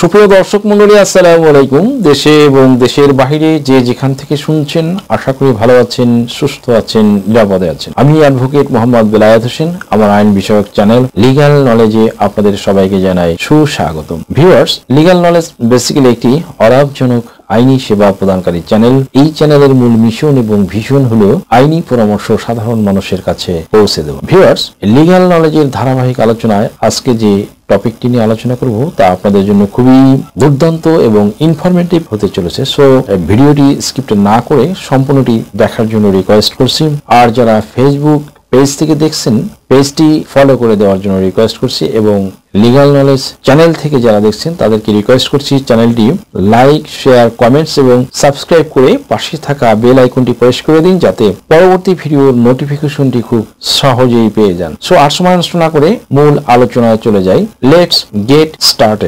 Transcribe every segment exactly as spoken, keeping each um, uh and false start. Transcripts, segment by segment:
সুপ্রিয় দর্শক মণ্ডলী, আসসালামু আলাইকুম। দেশে এবং দেশের বাইরে যে যেখান থেকে শুনছেন, আশা করি ভালো আছেন, সুস্থ আছেন, নিরাপদে আছেন। আমি অ্যাডভোকেট মোহাম্মদ বেলায়েত হোসেন। আমার আইন বিষয়ক চ্যানেল লিগ্যাল নলেজে আপনাদের সবাইকে জানাই সুস্বাগতম। ভিউয়ার্স, লিগ্যাল নলেজ বেসিক্যালি একটি অলাভজনক আইনি সেবা প্রদানকারী চ্যানেল। এই চ্যানেলের মূল মিশন এবং ভিশন হলো আইনি পরামর্শ সাধারণ মানুষের কাছে পৌঁছে দেওয়া। ভিউয়ার্স, লিগ্যাল নলেজের ধারাবাহিক আলোচনায় আজকে যে টপিকটি নিয়ে আলোচনা করব তা আপনাদের জন্য খুবই দুর্দান্ত এবং ইনফরমেটিভ হতে চলেছে। সো ভিডিওটি স্কিপ না করে সম্পূর্ণটি দেখার জন্য রিকোয়েস্ট করছি। আর যারা ফেসবুক পেজ থেকে দেখছেন, পেজটি ফলো করে দেওয়ার জন্য রিকোয়েস্ট করছি, এবং লিগ্যাল নলেজ চ্যানেল থেকে যারা দেখছেন তাদেরকে রিকোয়েস্ট করছি চ্যানেলটি লাইক, শেয়ার, কমেন্টস এবং সাবস্ক্রাইব করে পাশে থাকা বেল আইকনটি প্রেস করে দিন, যাতে পরবর্তী ভিডিওর নোটিফিকেশনটি খুব সহজেই পেয়ে যান। সো আর সময় নষ্ট না করে মূল আলোচনায় চলে যাই। Let's get started.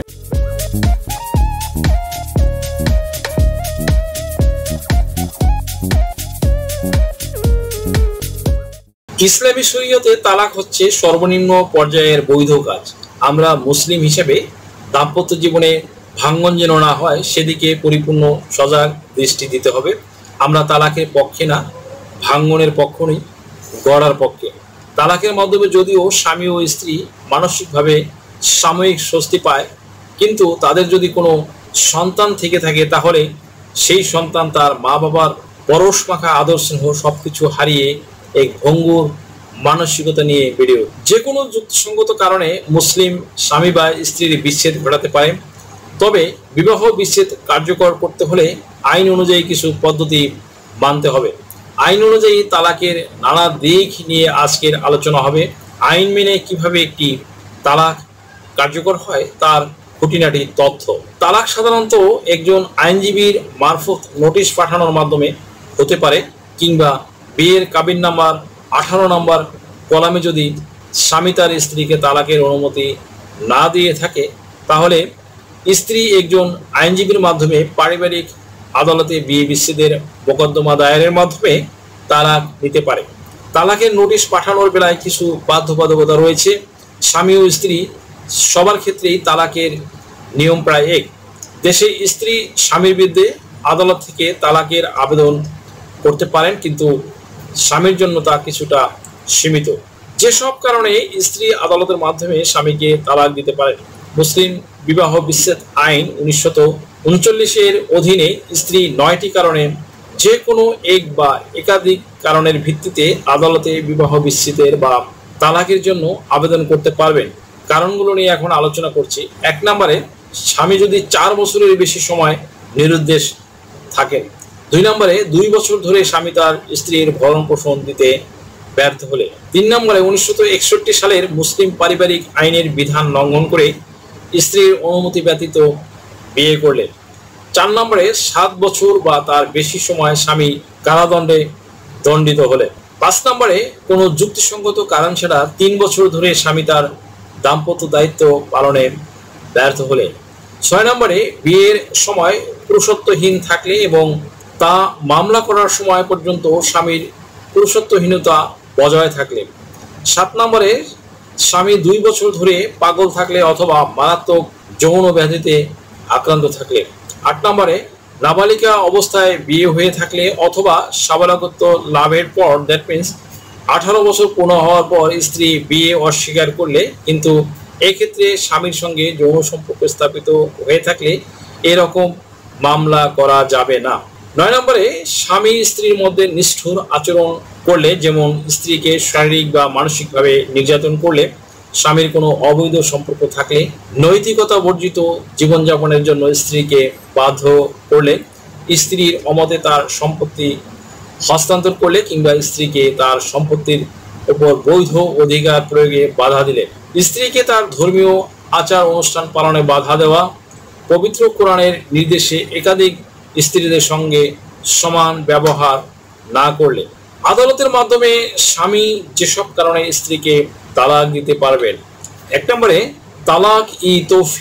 ইসলামী শরীয়তে তালাক হচ্ছে সর্বনিম্ন পর্যায়ের বৈধ কাজ। আমরা মুসলিম হিসেবে দাম্পত্য জীবনে ভাঙ্গন যেন না হয় সেদিকে পরিপূর্ণ সজাগ দৃষ্টি দিতে হবে। আমরা তালাকের পক্ষে না, ভাঙ্গনের পক্ষ নই, গড়ার পক্ষে। তালাকের মাধ্যমে যদিও স্বামী ও স্ত্রী মানসিকভাবে সাময়িক স্বস্তি পায়, কিন্তু তাদের যদি কোনো সন্তান থেকে থাকে তাহলে সেই সন্তান তার মা বাবার পরশ মাখা আদর স্নেহ সবকিছু হারিয়ে এক ভঙ্গুর মানসিকতা নিয়ে বেড়ে ওঠে। যে কোনো যুক্তিসঙ্গত কারণে মুসলিম স্বামী বা স্ত্রীর বিচ্ছেদ ঘটাতে পারে, তবে বিবাহ বিচ্ছেদ কার্যকর করতে হলে আইন অনুযায়ী কিছু পদ্ধতি মানতে হবে। আইন অনুযায়ী তালাকের নানা দিক নিয়ে আজকের আলোচনা হবে। আইন মেনে কিভাবে একটি তালাক কার্যকর হয় তার খুঁটিনাটি তথ্য। তালাক সাধারণত একজন আইনজীবীর মারফত নোটিশ পাঠানোর মাধ্যমে হতে পারে, কিংবা বিয়ের কাবিন নাম্বার আঠারো নম্বর কলামে যদি স্বামী তার স্ত্রীকে তালাকের অনুমতি না দিয়ে থাকে তাহলে স্ত্রী একজন আইনজীবীর মাধ্যমে পারিবারিক আদালতে বিয়ে বিচ্ছেদের মোকদ্দমা দায়েরের মাধ্যমে তালাক নিতে পারে। তালাকের নোটিশ পাঠানোর বেলায় কিছু বাধ্যবাধকতা রয়েছে। স্বামী ও স্ত্রী সবার ক্ষেত্রেই তালাকের নিয়ম প্রায় এক। দেশে স্ত্রী স্বামীর বিরুদ্ধে আদালত থেকে তালাকের আবেদন করতে পারেন, কিন্তু স্বামীর জন্য তা কিছুটা সীমিত। যেসব কারণে স্ত্রী আদালতের মাধ্যমে স্বামীকে তালাক দিতে পারেন। মুসলিম বিবাহ বিচ্ছেদ আইন উনিশশো উনচল্লিশের অধীনে স্ত্রী নয়টি কারণে যে কোনো এক বা একাধিক কারণের ভিত্তিতে আদালতে বিবাহ বিচ্ছেদের বা তালাকের জন্য আবেদন করতে পারবেন। কারণগুলো নিয়ে এখন আলোচনা করছি। এক নম্বরে, স্বামী যদি চার বছরের বেশি সময় নিরুদ্দেশ থাকেন। দুই নম্বরে, দুই বছর ধরে স্বামী তার স্ত্রীর ভরণ পোষণ দিতে ব্যর্থ হলে। তিন নম্বরে, উনিশশো একষট্টি সালের মুসলিম পারিবারিক আইনের বিধান লঙ্ঘন করে স্ত্রীর অনুমতি ব্যতীত বিয়ে করলে। চার নম্বরে, সাত বছর বা তার বেশি সময় স্বামী কারাদণ্ডে দণ্ডিত হলে। পাঁচ নম্বরে, কোনো যুক্তিসঙ্গত কারণ ছাড়া তিন বছর ধরে স্বামী তার দাম্পত্য দায়িত্ব পালনে ব্যর্থ হলে। ছয় নম্বরে, বিয়ের সময় পুরুষত্বহীন থাকলে এবং তা মামলা করার সময় পর্যন্ত স্বামীর পুরুষত্বহীনতা বজায় থাকলে। সাত নম্বরে, স্বামী দুই বছর ধরে পাগল থাকলে অথবা মারাত্মক যৌন ব্যাধিতে আক্রান্ত থাকলে। আট নম্বরে, নাবালিকা অবস্থায় বিয়ে হয়ে থাকলে অথবা সাবালকত্ব লাভের পর, দ্যাট মিনস আঠারো বছর পূর্ণ হওয়ার পর স্ত্রী বিয়ে অস্বীকার করলে, কিন্তু এক্ষেত্রে স্বামীর সঙ্গে যৌন সম্পর্ক স্থাপিত হয়ে থাকলে এরকম মামলা করা যাবে না। নয় নম্বরে, স্বামী স্ত্রীর মধ্যে নিষ্ঠুর আচরণ করলে, যেমন স্ত্রীকে শারীরিক বা মানসিকভাবে নির্যাতন করলে, স্বামীর কোনো অবৈধ সম্পর্ক থাকলে, নৈতিকতা বর্জিত জীবনযাপনের জন্য স্ত্রীকে বাধ্য করলে, স্ত্রীর অমতে তার সম্পত্তি হস্তান্তর করলে, কিংবা স্ত্রীকে তার সম্পত্তির উপর বৈধ অধিকার প্রয়োগে বাধা দিলে, স্ত্রীকে তার ধর্মীয় আচার অনুষ্ঠান পালনে বাধা দেওয়া, পবিত্র কোরআনের নির্দেশে একাধিক স্ত্রীদের সঙ্গে সমান ব্যবহার না করলে। আদালতের মাধ্যমে স্বামী যেসব কারণে স্ত্রীকে তালাক দিতে পারবেন। এক নম্বরে, তালাক ই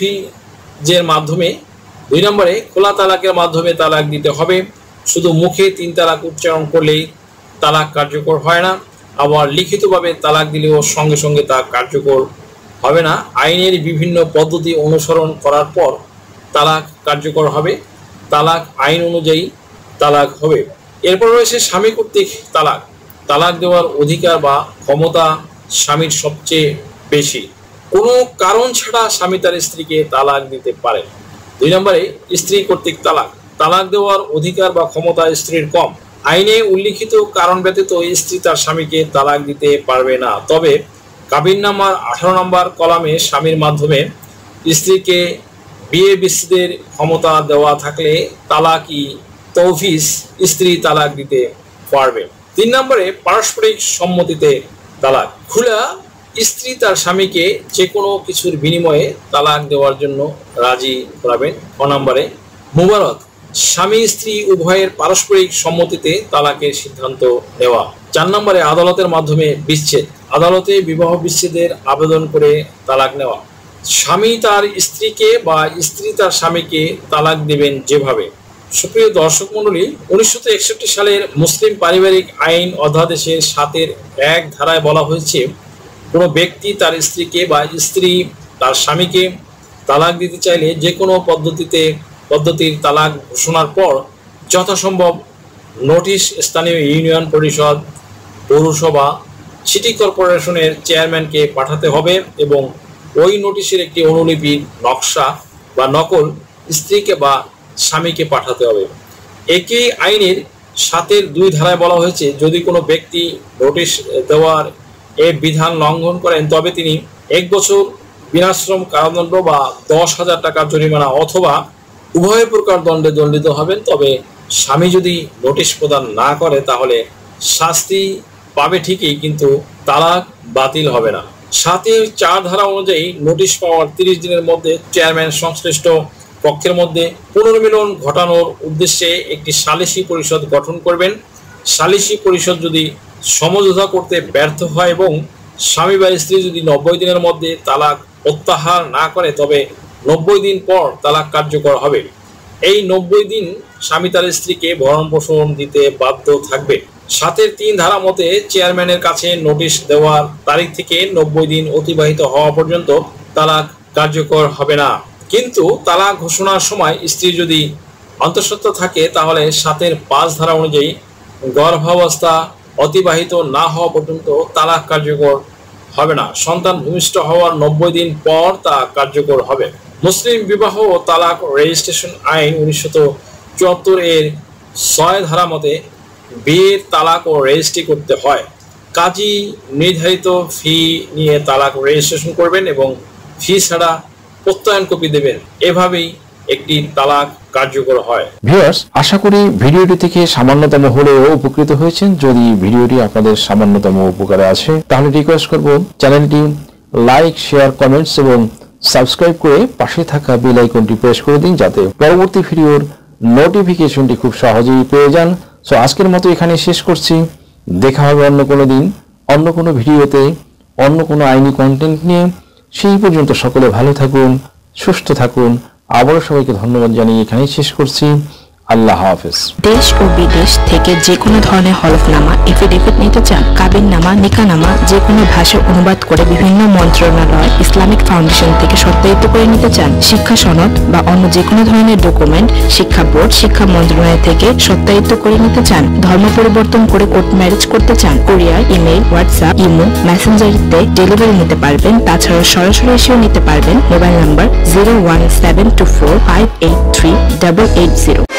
তৌফিজের মাধ্যমে। দুই নম্বরে, খোলা তালাকের মাধ্যমে তালাক দিতে হবে। শুধু মুখে তিন তালাক উচ্চারণ করলেই তালাক কার্যকর হয় না, আবার লিখিতভাবে তালাক দিলেও সঙ্গে সঙ্গে তা কার্যকর হবে না। আইনের বিভিন্ন পদ্ধতি অনুসরণ করার পর তালাক কার্যকর হবে, তালাক আইন অনুযায়ী তালাক হবে। এরপর রয়েছে স্বামী কর্তৃক তালাক। তালাক দেওয়ার অধিকার বা ক্ষমতা স্বামীর সবচেয়ে বেশি। কোনো কারণ ছাড়া স্বামী তার স্ত্রীকে তালাক দিতে পারে। দুই নম্বরে স্ত্রী কর্তৃক তালাক। তালাক দেওয়ার অধিকার বা ক্ষমতা স্ত্রীর কম। আইনে উল্লিখিত কারণ ব্যতীত স্ত্রী তার স্বামীকে তালাক দিতে পারবে না। তবে কাবিননামার আঠারো নম্বর কলামে স্বামীর মাধ্যমে স্ত্রীকে বিয়ে বিচ্ছেদের ক্ষমতা দেওয়া থাকলে তালাকি তৌফিস স্ত্রী তালাক দিতে পারবে। তিন নম্বরে পারস্পরিক সম্মতিতে তালাক। খোলা স্ত্রী তার স্বামীকে যে কোনো কিছুর বিনিময়ে তালাক দেওয়ার জন্য রাজি করাবেন। ছ নম্বরে মুবারক স্বামী স্ত্রী উভয়ের পারস্পরিক সম্মতিতে তালাকের সিদ্ধান্ত নেওয়া। চার নম্বরে আদালতের মাধ্যমে বিচ্ছেদ। আদালতে বিবাহ বিচ্ছেদের আবেদন করে তালাক নেওয়া। স্বামী তার স্ত্রীকে বা স্ত্রী তার স্বামীকে তালাক দেবেন যেভাবে। সুপ্রিয় দর্শক মণ্ডলী, উনিশশো একষট্টি সালের মুসলিম পারিবারিক আইন অধ্যাদেশের সাতের এক ধারায় বলা হয়েছে, কোনো ব্যক্তি তার স্ত্রীকে বা স্ত্রী তার স্বামীকে তালাক দিতে চাইলে যে কোনো পদ্ধতিতে পদ্ধতির তালাক ঘোষণার পর যথাসম্ভব নোটিশ স্থানীয় ইউনিয়ন পরিষদ, পৌরসভা, সিটি কর্পোরেশনের চেয়ারম্যানকে পাঠাতে হবে এবং ওই নোটিশের একটি অনুলিপি নকশা বা নকল স্ত্রীকে বা স্বামীকে পাঠাতে হবে। একই আইনের সাতের দুই ধারায় বলা হয়েছে, যদি কোনো ব্যক্তি নোটিশ দেওয়ার এ বিধান লঙ্ঘন করেন তবে তিনি এক বছর বিনাশ্রম কারাদণ্ড বা দশ হাজার টাকা জরিমানা অথবা উভয় প্রকার দণ্ডে দণ্ডিত হবেন। তবে স্বামী যদি নোটিশ প্রদান না করে তাহলে শাস্তি পাবে ঠিকই, কিন্তু তালাক বাতিল হবে না। সাতের চার ধারা অনুযায়ী নোটিশ পাওয়ার তিরিশ দিনের মধ্যে চেয়ারম্যান সংশ্লিষ্ট পক্ষের মধ্যে পুনর্মিলন ঘটানোর উদ্দেশ্যে একটি সালিসি পরিষদ গঠন করবেন। সালিসি পরিষদ যদি সমঝোতা করতে ব্যর্থ হয় এবং স্বামী বা স্ত্রী যদি নব্বই দিনের মধ্যে তালাক প্রত্যাহার না করে তবে নব্বই দিন পর তালাক কার্যকর হবে। এই নব্বই দিন স্বামী তার স্ত্রীকে ভরণ পোষণ দিতে বাধ্য থাকবে। সাতের তিন ধারা মতে চেয়ারম্যানের কাছে নোটিশ দেওয়ার তারিখ থেকে নব্বই দিন অতিবাহিত হওয়া পর্যন্ত তালাক কার্যকর হবে না। কিন্তু তালাক ঘোষণার সময় স্ত্রী যদি অন্তঃসত্ত্বা থাকে তাহলে সাতের পাঁচ ধারা অনুযায়ী গর্ভাবস্থা অতিবাহিত না হওয়া পর্যন্ত তালাক কার্যকর হবে না। সন্তান ভূমিষ্ঠ হওয়ার নব্বই দিন পর তা কার্যকর হবে। মুসলিম বিবাহ ও তালাক রেজিস্ট্রেশন আইন উনিশশো চুয়াত্তর এর ছয় ধারা মতে বিয়ের তালাক ও রেজিস্ট্রি করতে হয়। কাজী নির্ধারিত ফি নিয়ে তালাক রেজিস্ট্রেশন করবেন এবং ফি ছাড়া প্রত্যয়ন কপি দেবেন। এভাবেই একটি তালাক কার্যকর হয়। ভিউয়ার্স, আশা করি ভিডিওটি থেকে সামান্যতম হলেও উপকৃত হয়েছেন। যদি ভিডিওটি আপনাদের সামান্যতম উপকারে আসে তাহলে রিকোয়েস্ট করব চ্যানেলটি লাইক, শেয়ার, কমেন্টস এবং সাবস্ক্রাইব করে পাশে থাকা বেল আইকনটি প্রেস করে দিন যাতে পরবর্তী ভিডিওর নোটিফিকেশনটি খুব সহজেই পেয়ে যান। সো আজকের মতো এখানে শেষ করছি। দেখা হবে অন্য কোনো দিন, অন্য কোনো ভিডিওতে, অন্য কোনো আইনি কন্টেন্ট নিয়ে। সেই পর্যন্ত সকলে ভালো থাকুন, সুস্থ থাকুন। আবারও সবাইকে ধন্যবাদ জানিয়ে এখানেই শেষ করছি। আল্লাহ হাফেজ। দেশ ও বিদেশ থেকে যে কোনো ধরনের হলফনামা, এফিডেভিট নিতে চান, কাবিননামা, নিকানামা যে কোনো ভাষায় অনুবাদ করে বিভিন্ন মন্ত্রণালয়, ইসলামিক ফাউন্ডেশন থেকে সত্যায়িত করে নিতে চান, শিক্ষা সনদ বা অন্য যে কোনো ধরনের ডকুমেন্ট শিক্ষা বোর্ড, শিক্ষা মন্ত্রণালয় থেকে সত্যায়িত করে নিতে চান, ধর্ম পরিবর্তন করে কোর্ট ম্যারেজ করতে চান, কুরিয়ার, ইমেইল, হোয়াটসঅ্যাপ, ইমো, মেসেঞ্জারিতে ডেলিভারি নিতে পারবেন। তাছাড়া সরাসরি এসেও নিতে পারবেন। Mobile number zero one seven two four five eight three double eight zero.